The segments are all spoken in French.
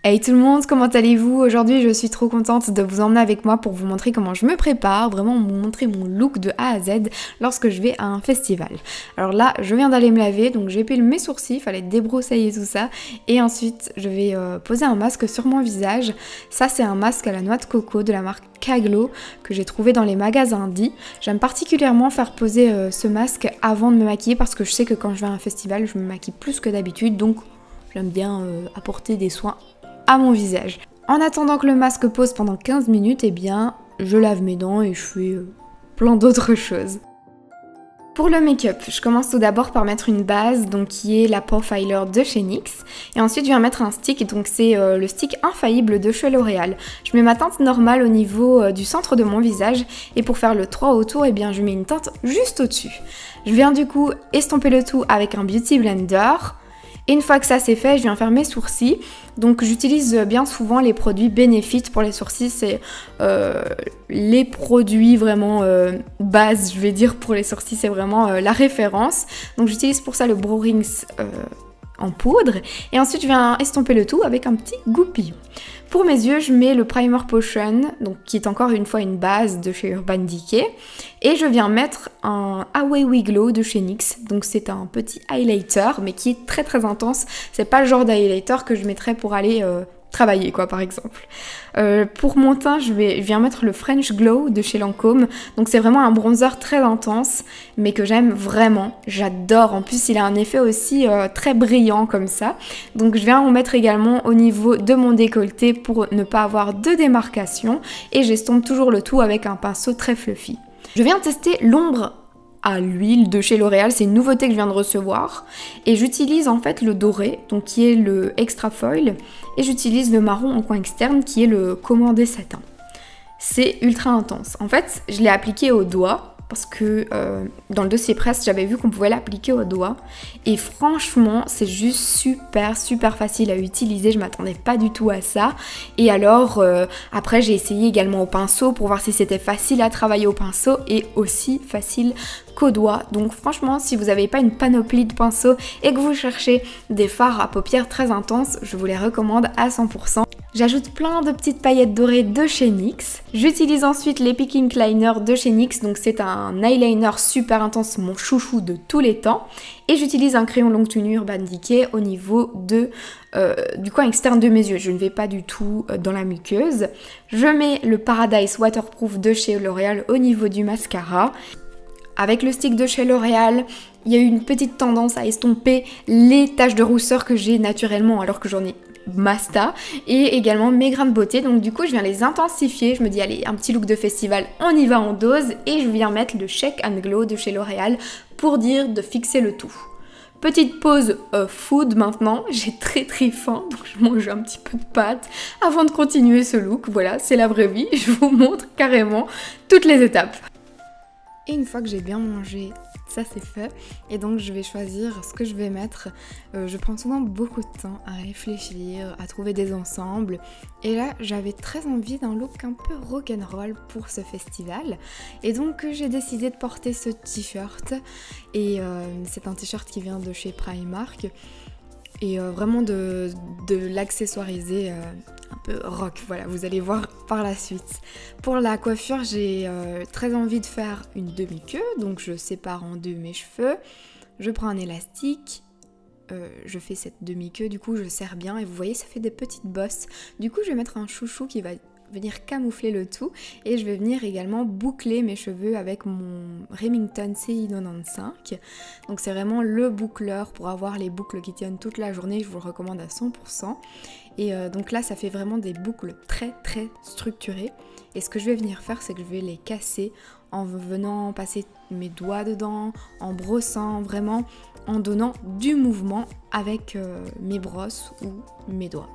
Hey tout le monde, comment allez-vous? Aujourd'hui je suis trop contente de vous emmener avec moi pour vous montrer comment je me prépare, vraiment vous montrer mon look de A à Z lorsque je vais à un festival. Alors là je viens d'aller me laver, donc j'ai épilé mes sourcils, fallait débroussailler tout ça, et ensuite je vais poser un masque sur mon visage. Ça c'est un masque à la noix de coco de la marque Kaglo que j'ai trouvé dans les magasins dits. J'aime particulièrement faire poser ce masque avant de me maquiller parce que je sais que quand je vais à un festival je me maquille plus que d'habitude, donc j'aime bien apporter des soins à mon visage. En attendant que le masque pose pendant 15 minutes, eh bien, je lave mes dents et je fais plein d'autres choses. Pour le make-up, je commence tout d'abord par mettre une base, donc qui est la Profiler de chez NYX. Et ensuite, je viens mettre un stick, donc c'est le stick infaillible de chez L'Oréal. Je mets ma teinte normale au niveau du centre de mon visage. Et pour faire le 3 autour, eh bien, je mets une teinte juste au-dessus. Je viens du coup estomper le tout avec un Beauty Blender. Et une fois que ça c'est fait, je viens faire mes sourcils. Donc j'utilise bien souvent les produits Benefit pour les sourcils. C'est les produits vraiment base, je vais dire, pour les sourcils. C'est vraiment la référence. Donc j'utilise pour ça le Brow Rings en poudre. Et ensuite je viens estomper le tout avec un petit goupillon. Pour mes yeux, je mets le Primer Potion, donc qui est encore une fois une base de chez Urban Decay. Et je viens mettre un Away We Glow de chez NYX. Donc c'est un petit highlighter, mais qui est très très intense. C'est pas le genre d'highlighter que je mettrais pour aller travailler, quoi, par exemple. Pour mon teint, je viens mettre le French Glow de chez Lancôme. Donc c'est vraiment un bronzer très intense, mais que j'aime vraiment. J'adore. En plus, il a un effet aussi très brillant comme ça. Donc je viens en mettre également au niveau de mon décolleté pour ne pas avoir de démarcation. Et j'estompe toujours le tout avec un pinceau très fluffy. Je viens tester l'ombre à l'huile de chez L'Oréal, c'est une nouveauté que je viens de recevoir. Et j'utilise en fait le doré, donc qui est le Extra Foil, et j'utilise le marron en coin externe qui est le Commandé Satin. C'est ultra intense. En fait, je l'ai appliqué au doigt, parce que dans le dossier presse, j'avais vu qu'on pouvait l'appliquer au doigt. Et franchement, c'est juste super facile à utiliser. Je m'attendais pas du tout à ça. Et alors, après, j'ai essayé également au pinceau pour voir si c'était facile à travailler au pinceau et aussi facile qu'au doigt. Donc franchement, si vous n'avez pas une panoplie de pinceaux et que vous cherchez des fards à paupières très intenses, je vous les recommande à 100%. J'ajoute plein de petites paillettes dorées de chez NYX. J'utilise ensuite l'Epic Ink Liner de chez NYX, donc c'est un eyeliner super intense, mon chouchou de tous les temps. Et j'utilise un crayon longue tenue Urban Decay au niveau du coin externe de mes yeux. Je ne vais pas du tout dans la muqueuse. Je mets le Paradise Waterproof de chez L'Oréal au niveau du mascara. Avec le stick de chez L'Oréal, il y a eu une petite tendance à estomper les taches de rousseur que j'ai naturellement alors que j'en ai Masta, et également mes grains de beauté. Donc du coup je viens les intensifier. Je me dis allez, un petit look de festival, on y va en dose, et je viens mettre le Shake and Glow de chez L'Oréal pour dire de fixer le tout. Petite pause food maintenant, j'ai très faim, donc je mange un petit peu de pâtes avant de continuer ce look. Voilà, c'est la vraie vie, je vous montre carrément toutes les étapes. Et une fois que j'ai bien mangé, ça c'est fait, et donc je vais choisir ce que je vais mettre. Je prends souvent beaucoup de temps à réfléchir, à trouver des ensembles, et là j'avais très envie d'un look un peu rock'n'roll pour ce festival, et donc j'ai décidé de porter ce t-shirt, et c'est un t-shirt qui vient de chez Primark, et vraiment de l'accessoiriser un peu rock, voilà, vous allez voir par la suite. Pour la coiffure, j'ai très envie de faire une demi-queue, donc je sépare en deux mes cheveux, je prends un élastique, je fais cette demi-queue, du coup je serre bien, et vous voyez ça fait des petites bosses. Du coup je vais mettre un chouchou qui va venir camoufler le tout, et je vais venir également boucler mes cheveux avec mon Remington CI95. Donc c'est vraiment le boucleur pour avoir les boucles qui tiennent toute la journée, je vous le recommande à 100%. Et donc là ça fait vraiment des boucles très structurées, et ce que je vais venir faire c'est que je vais les casser en venant passer mes doigts dedans, en brossant vraiment, en donnant du mouvement avec mes brosses ou mes doigts.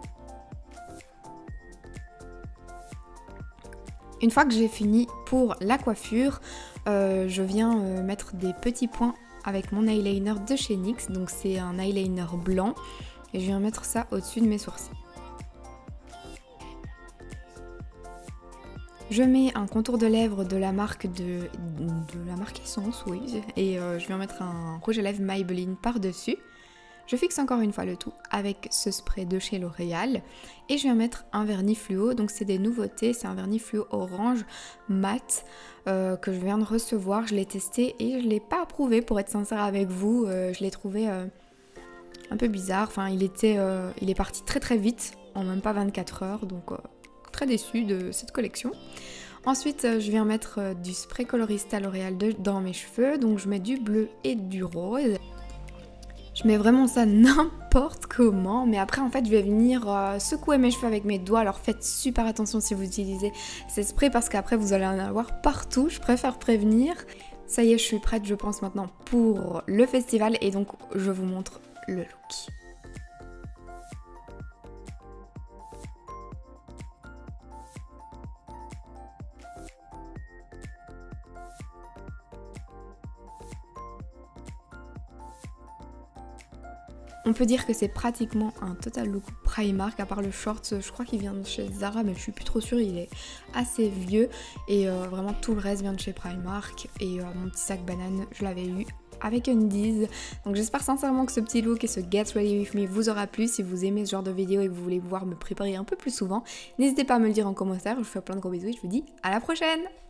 Une fois que j'ai fini pour la coiffure, je viens mettre des petits points avec mon eyeliner de chez NYX, donc c'est un eyeliner blanc, et je viens mettre ça au-dessus de mes sourcils. Je mets un contour de lèvres de la marque Essence, oui, et je viens mettre un rouge à lèvres Maybelline par-dessus. Je fixe encore une fois le tout avec ce spray de chez L'Oréal et je viens mettre un vernis fluo. Donc c'est des nouveautés, c'est un vernis fluo orange mat que je viens de recevoir. Je l'ai testé et je l'ai pas approuvé pour être sincère avec vous. Je l'ai trouvé un peu bizarre. Enfin, il est parti très très vite, en même pas 24 heures, donc très déçue de cette collection. Ensuite, je viens mettre du spray coloriste à L'Oréal dans mes cheveux, donc je mets du bleu et du rose. Je mets vraiment ça n'importe comment, mais après en fait je vais venir secouer mes cheveux avec mes doigts, alors faites super attention si vous utilisez ces sprays parce qu'après vous allez en avoir partout, je préfère prévenir. Ça y est, je suis prête je pense maintenant pour le festival et donc je vous montre le look. On peut dire que c'est pratiquement un total look Primark, à part le short, je crois qu'il vient de chez Zara, mais je suis plus trop sûre, il est assez vieux. Et vraiment tout le reste vient de chez Primark. Et mon petit sac banane, je l'avais eu avec Undies. Donc j'espère sincèrement que ce petit look et ce Get Ready With Me vous aura plu. Si vous aimez ce genre de vidéo et que vous voulez voir me préparer un peu plus souvent, n'hésitez pas à me le dire en commentaire. Je vous fais plein de gros bisous et je vous dis à la prochaine!